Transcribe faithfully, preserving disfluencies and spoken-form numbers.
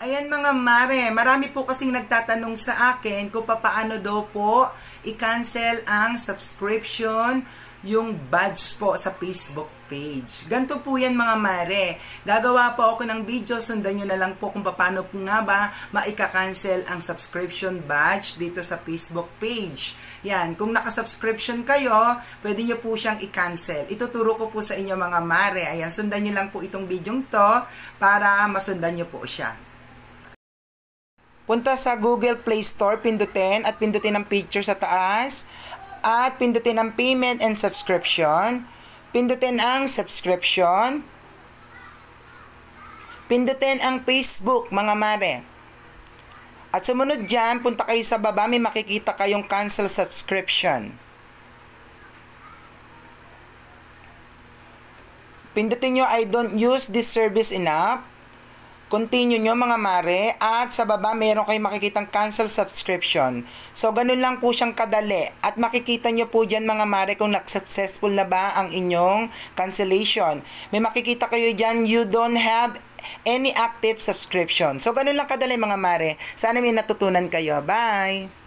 Ayan mga mare, marami po kasing nagtatanong sa akin kung paano daw po i-cancel ang subscription, yung badge po sa Facebook page. Ganito po yan mga mare. Gagawa po ako ng video, sundan nyo na lang po kung paano po nga ba maika-cancel ang subscription badge dito sa Facebook page. Yan, kung naka-subscription kayo, pwede nyo po siyang i-cancel. Ituturo ko po sa inyo mga mare. Ayan, sundan nyo lang po itong video to para masundan nyo po siya. Punta sa Google Play Store, pindutin at pindutin ang picture sa taas at pindutin ang payment and subscription. Pindutin ang subscription. Pindutin ang Facebook, mga mare. At sumunod dyan, punta kayo sa baba, may makikita kayong cancel subscription. Pindutin nyo, I don't use this service enough. Continue nyo mga mare at sa baba meron kayong makikitang cancel subscription. So ganun lang po siyang kadali at makikita nyo po dyan mga mare kung successful na ba ang inyong cancellation. May makikita kayo dyan, you don't have any active subscription. So ganun lang kadali mga mare. Sana may natutunan kayo. Bye!